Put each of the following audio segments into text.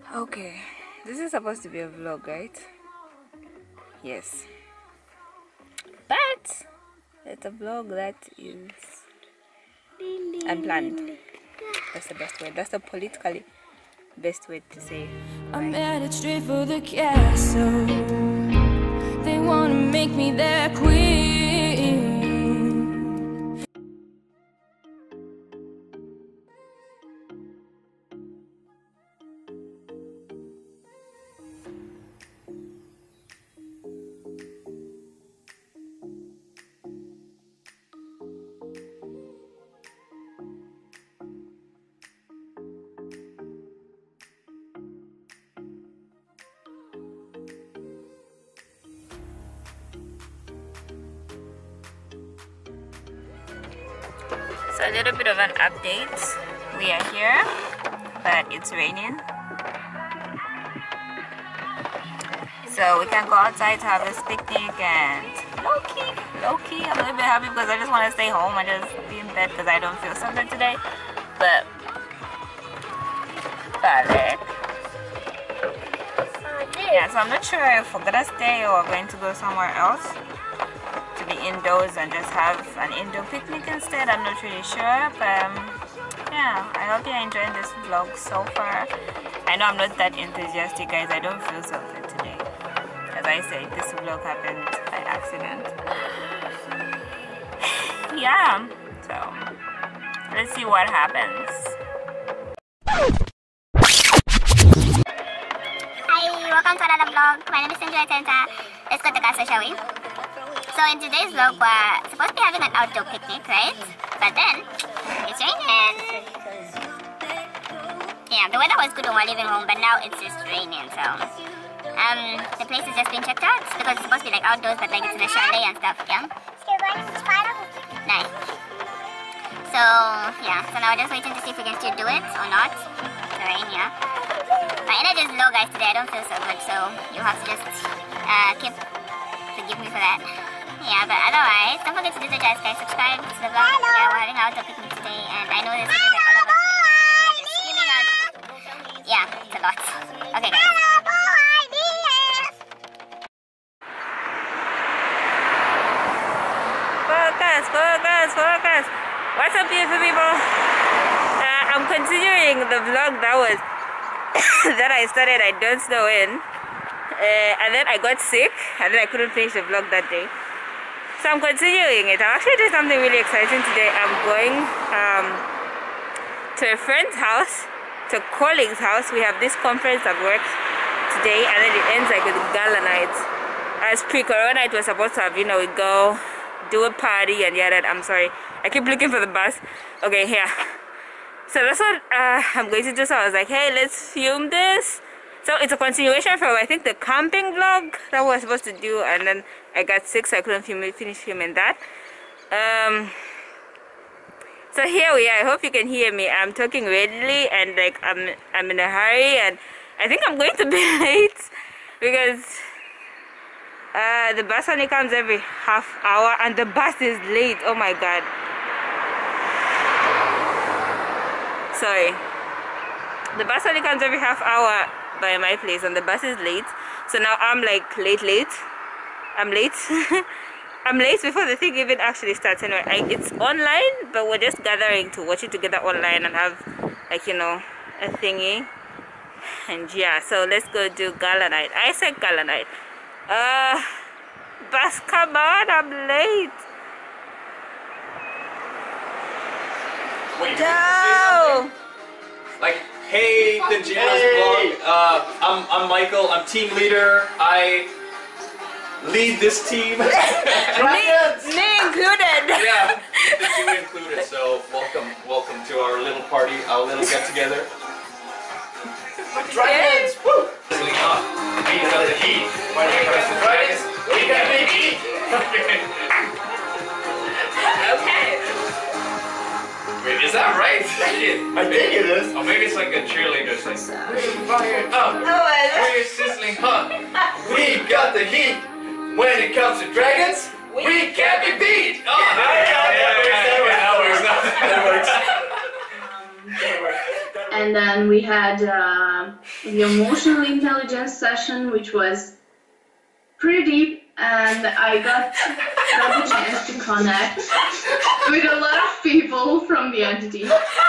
Okay, this is supposed to be a vlog, right? Yes. But it's a vlog that is unplanned. That's the best way. That's the politically best way to say. I'm headed straight for the castle. They wanna make me their queen. So a little bit of an update. We are here, but it's raining. So we can go outside to have a picnic and low-key, I'm a little bit happy because I just want to stay home and just be in bed because I don't feel so good today. But valid. Yeah, so I'm not sure if we're gonna stay or we're going to go somewhere else to be indoors and just have an indoor picnic instead. I'm not really sure, but yeah, I hope you're enjoying this vlog so far. I know I'm not that enthusiastic, guys. I don't feel so good today. As I said, this vlog happened by accident. Yeah, so let's see what happens. Welcome to another vlog. My name is Cindy Atenta. Let's go to Casa, shall we? So in today's vlog, we're supposed to be having an outdoor picnic, right? But then, it's raining. Yeah, the weather was good when we were leaving home, but now it's just raining, so... the place has just been checked out, because it's supposed to be like outdoors, but like it's in a chalet and stuff, yeah? Nice. So, yeah, so now we're just waiting to see if we can still do it or not. The rain, yeah. My energy is low, guys, today. I don't feel so good, so you have to just forgive me for that. Yeah, but otherwise, don't forget to do the guys, subscribe to the vlog. Yeah, we're having our outdoor picnic today, and I know there's videos like all over the place. Just screaming out. Yeah, it's a lot. Okay, guys. Focus. What's up, beautiful people? I'm continuing the vlog that was that I started I don't know when, and then I got sick and then I couldn't finish the vlog that day, so I'm continuing it. I'm actually doing something really exciting today. I'm going to a friend's house, to a colleague's house. We have this conference at work today, and then it ends like with gala night. As pre-corona it was supposed to have, we go do a party and yeah, I'm sorry, I keep looking for the bus. Okay, here. So that's what I'm going to do. So I was like, hey, let's film this. So it's a continuation from, I think, the camping vlog that we were supposed to do, and then I got sick, so I couldn't finish filming that. So here we are. I hope you can hear me. I'm talking readily and like I'm in a hurry, and I think I'm going to be late because the bus only comes every half hour and the bus is late. Oh my god. Sorry, the bus only comes every half hour by my place and the bus is late, so now I'm like late. I'm late. I'm late before the thing even actually starts. Anyway, it's online, but we're just gathering to watch it together online and have like a thingy. And yeah, so let's go do gala night. I said gala night. Bus, come on, I'm late. Wait, No. Like, hey, the Gino's vlog. I'm Michael. I'm team leader. I lead this team. Me included. Yeah, you included. So welcome to our little party, our little get together. Dragons, woo! We got the heat. When it comes to dragons, we got the heat. Okay. Wait, is that right? I think it is. Oh, maybe it's like a cheerleader thing. Fire up. We're sizzling hot. We got the heat. When it comes to dragons, we can't be beat. Oh, that works. That works. And then we had the emotional intelligence session, which was pretty deep, and I got the chance to connect with a lot of people from the entity.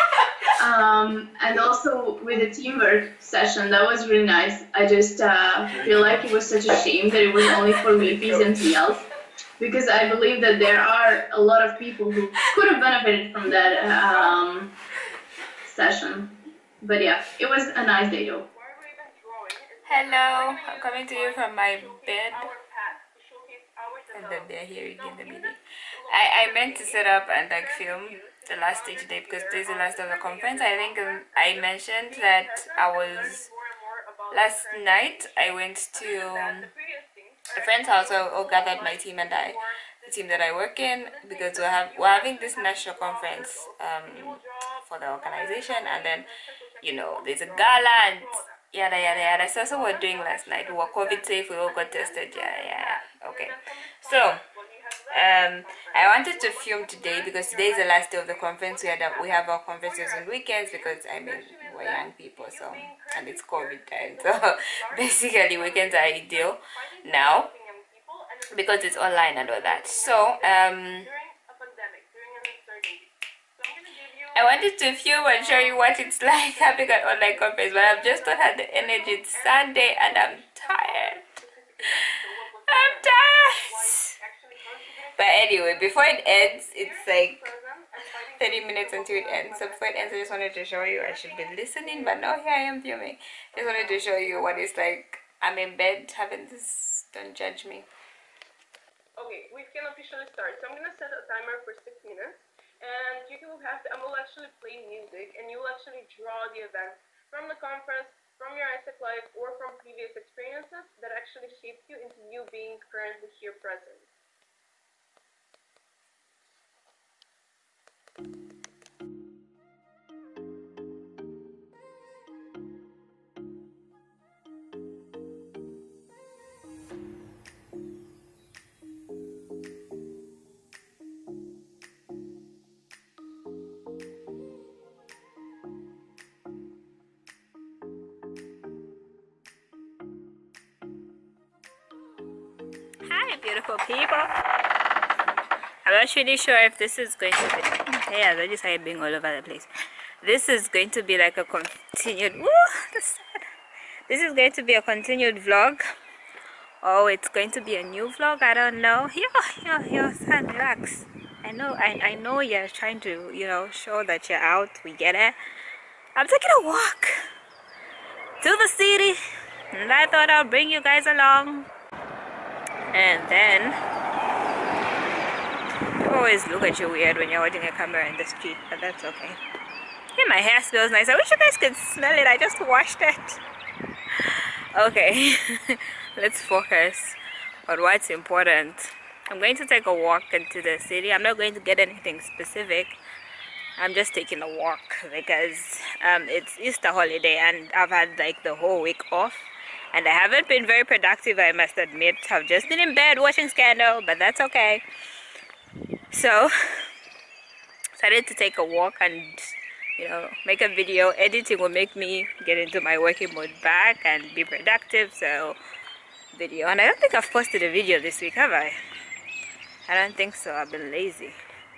And also with the teamwork session, that was really nice. I just feel like it was such a shame that it was only for VPs and TLs, because I believe that there are a lot of people who could have benefited from that session. But yeah, it was a nice day though. Hello, I'm coming to you from my bed. And then they're hearing in the meeting. I meant to set up and like film the last day today because today's the last day of the conference. I think I mentioned that last night I went to a friend's house who gathered my team and I, the team that I work in, because we're having this national conference for the organization, and then there's a gala and yada yada yada. So that's what we're doing last night. We were COVID safe, we all got tested, yeah. Okay. So I wanted to film today because today is the last day of the conference. We have our conferences on weekends because we're young people, so, and it's COVID time, so basically weekends are ideal now because it's online and all that. So I wanted to film and show you what it's like having an online conference, but I've just not had the energy. It's Sunday and I'm tired. But anyway, before it ends, it's like 30 minutes until it ends. So before it ends, I just wanted to show you. I should be listening, but now here I am filming. Just wanted to show you what it's like. I'm in bed having this. Don't judge me. Okay, we can officially start. So I'm gonna set a timer for 6 minutes, and I will actually play music, and you will actually draw the event from the conference, from your ISEC life, or from previous experiences that actually shaped you into you being currently here present. Hi, beautiful people. I'm not really sure if this is going to be. Yeah, I just started being all over the place. This is going to be like a continued. Woo, that's sad. This is going to be a continued vlog. Oh, it's going to be a new vlog. I don't know. Yo, son, relax. I know you're trying to, show that you're out. We get it. I'm taking a walk to the city, and I thought I'll bring you guys along. And then people always look at you weird when you're holding a camera in the street, but that's okay. Yeah, my hair smells nice. I wish you guys could smell it. I just washed it. Okay, let's focus on what's important. I'm going to take a walk into the city. I'm not going to get anything specific. I'm just taking a walk because it's Easter holiday and I've had like the whole week off. And I haven't been very productive, I must admit. I've just been in bed watching Scandal, but that's okay. So, decided to take a walk and, make a video. Editing will make me get into my working mode back and be productive. So, video. And I don't think I've posted a video this week, have I? I don't think so. I've been lazy.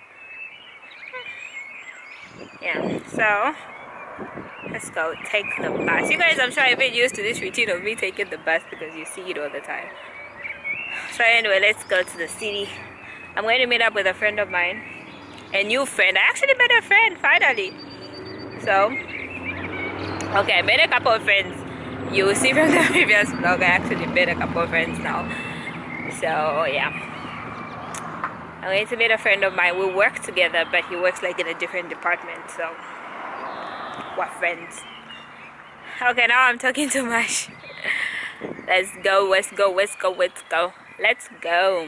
Yeah, so let's go take the bus. You guys, I'm sure I've been used to this routine of me taking the bus because you see it all the time. So anyway, let's go to the city. I'm going to meet up with a friend of mine. A new friend. I actually met a friend, finally. So, okay, I made a couple of friends. You will see from the previous vlog, I actually made a couple of friends now. So, yeah. I'm going to meet a friend of mine. We work together, but he works like in a different department, so we're friends. Okay, now I'm talking too much. Let's go, let's go, let's go, let's go. Let's go.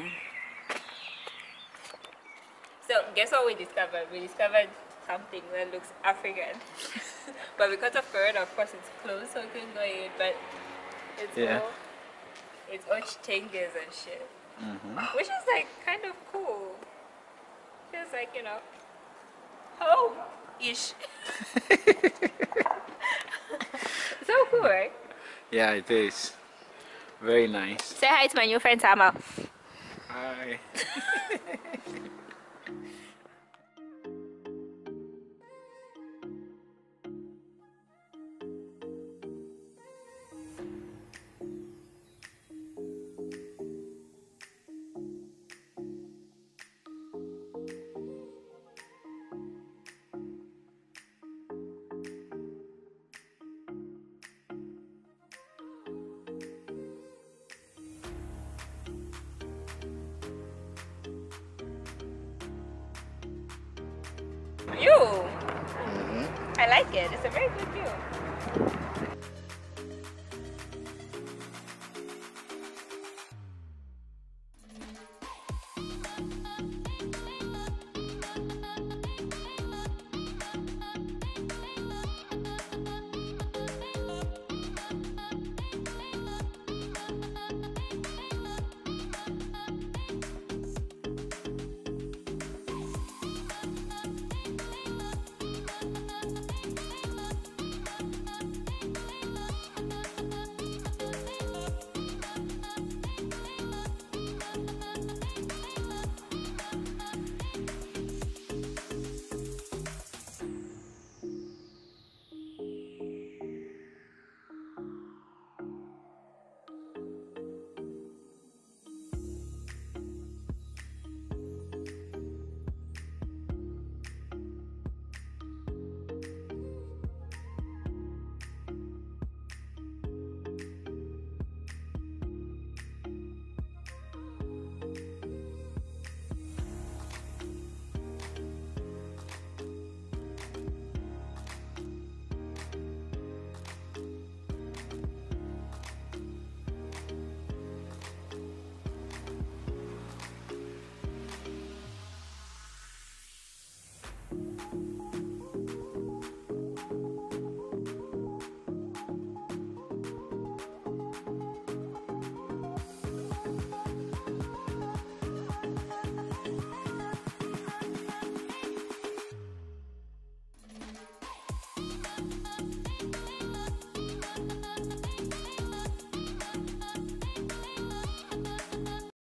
So, guess what we discovered? We discovered something that looks African. But because of Corona, of course, it's closed, so we couldn't go in. But it's all changes and shit. Which is like kind of cool. Feels like, home-ish. cool, right? Yeah, it is. Very nice. Say hi to my new friend Tama. Hi. View. I like it. It's a very good view.